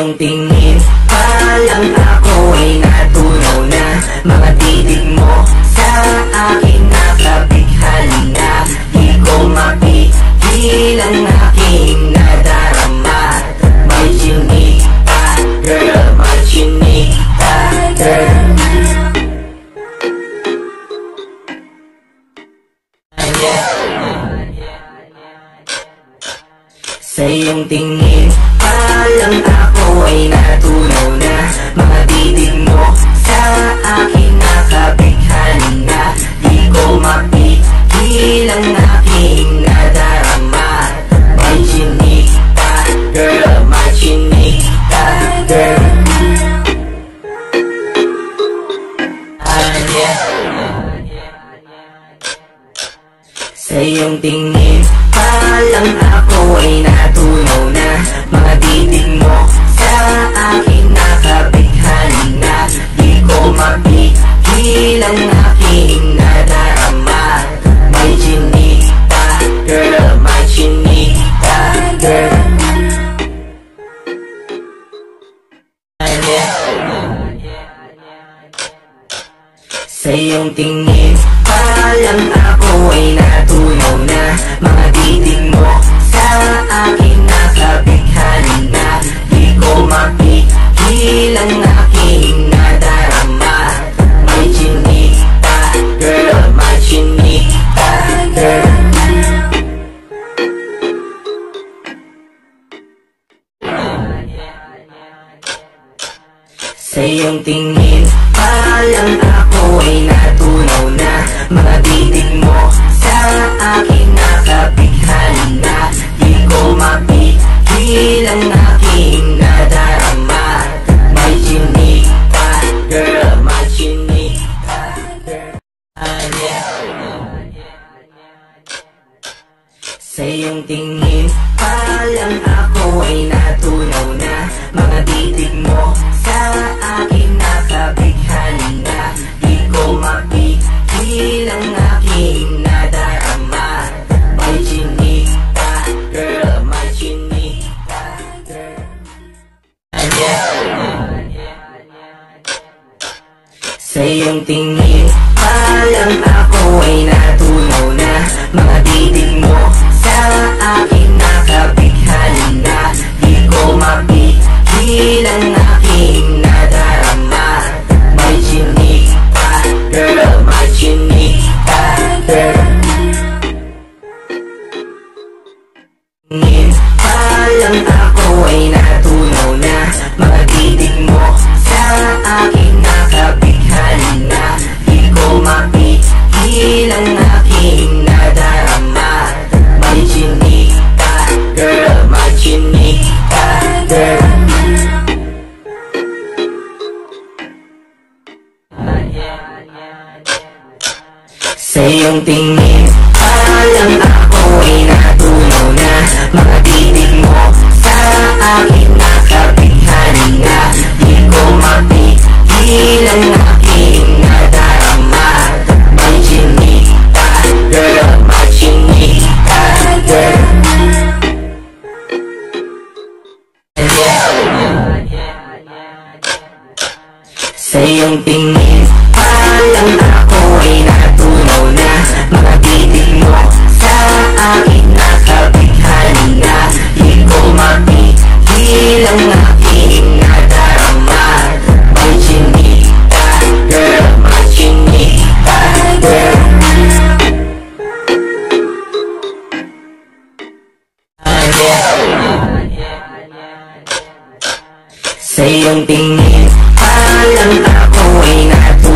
iyong tingin palang ako ay natunaw na. Mga titig mo sa akin nakabighali na. Di ko mapigil ang aking nadarama. May chinita, girl, may chinita, girl. Sa iyong tingin palang ako ay natunaw na. Mga titig mo sa akin nakabighali na. Di ko mapigil ang aking nadarama. May chinita, girl, may chinita, girl. Sa iyong tingin palang ako ay natunaw na. Mga titig mo sa akin nakabighali na. Di ko mapigil ang aking nadarama. May chinita, girl, may chinita, girl. Sa iyong tingin palang ako ay natunaw na. Mga titig mo sa akin nakabighali na. Di ko mapigil ang aking nadarama. May chinita, girl, may chinita, girl. Sa iyong tingin palang ako ay natunaw na. Mga titig mo sa akin nakabighali na. Di ko mapigil ang aking nadarama. May chinita, girl, may chinita, girl. Sa iyong tingin palang ako ay natunaw na. Mga titig mo sa akin nakabighali na. Di ko mapigil ang aking nadarama. May chinita, girl, may chinita, girl. Sa iyong tingin palang ako ay natunaw na. Mga titig mo sa akin nakabighali na. Di ko mapigil ang aking nadarama. May chinita, girl, may chinita, girl. Tingin palang ako ay natunaw na. Mga titig mo sa akin nakabighali na. Di ko mapigil ang aking nadarama. May chinita, girl, may chinita, girl. Sa iyong tingin palang ako ay natunaw na. Mga titig mo sa akin nakabighali na. Di ko mapigil ang aking nadarama. May chinita, girl, may chinita, girl. Sa iyong tingin palang ako ay natunaw na. Mga titig mo sa akin nakabighali na. Di ko mapigil ang aking nadarama. May chinita, girl, may chinita, girl. Sa iyong tingin palang ako ay natunaw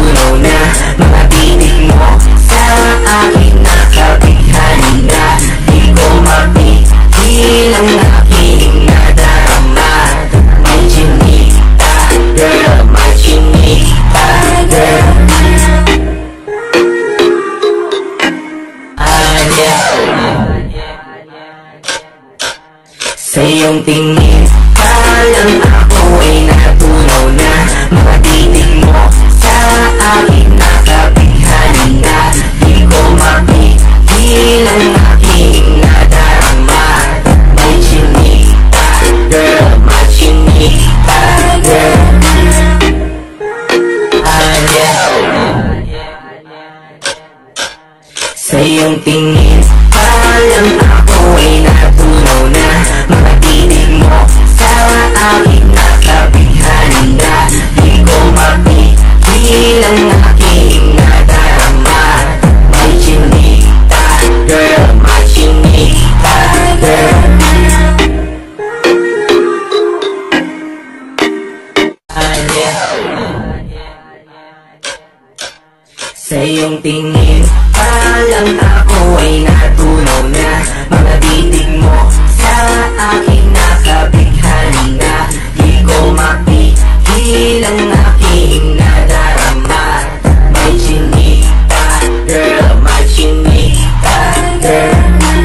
Sa iyong tingin, parang ako ay natunaw na. Mga titig mo sa akin nakabighani na. Di ko mapigil ang aking nadarama. May chinita, girl, may chinita, girl.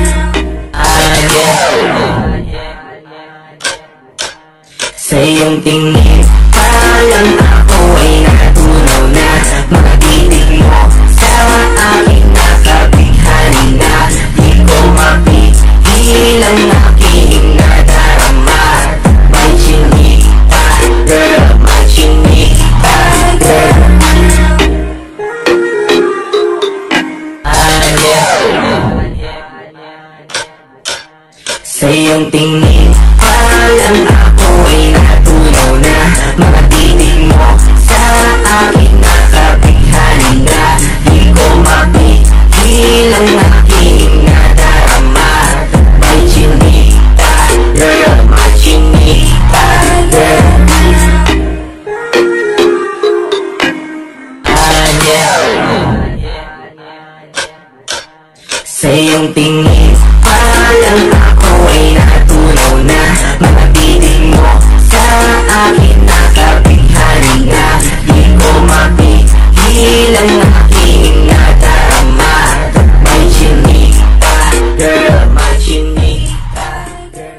Sa iyong tingin, parang ako ay natunaw na. Mga titig mo sa akin nakabighani na. Di ko mapigil ang aking nadarama. May chinita, girl, may chinita, girl. Sa iyong tingin, parang ako ay natunaw na. Mga titig mo sa akin nakabighani na. Di ko mapigil ang aking nadarama. May chinita, girl, may chinita, girl. Sa iyong tingin, parang ako ay natunaw na. Mga titig mo sa akin nakabighani na. Di ko mapigil ang aking nadarama. May chinita, girl, may chinita, girl.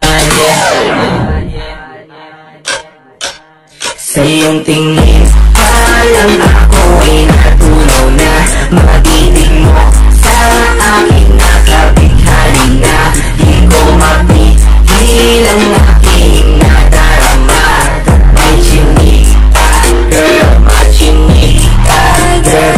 Sa iyong tingin, parang ako ay natunaw na. Mga titig mo sa akin nakabighani na. Di ko mapigil ang aking nadarama. May chinita, girl, may chinita, girl.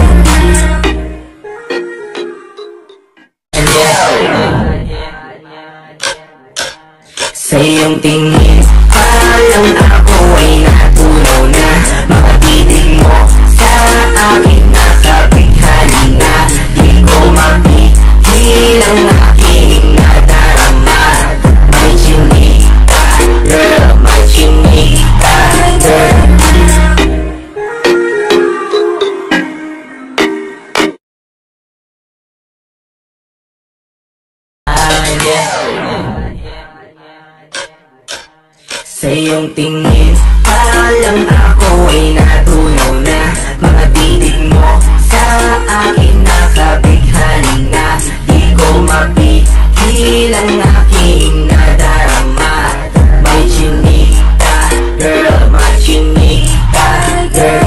Sa iyong tingin, parang ako ay natunaw na. Mga titig mo sa akin nakabighani na. Di ko mapigil ang aking nadarama. May chinita, girl, may chinita, girl. Sa iyong tingin, parang ako ay natunaw na. Mga titig mo sa akin nakabighani na. Di ko mapigil ang aking nadarama. May chinita, girl, may chinita, girl.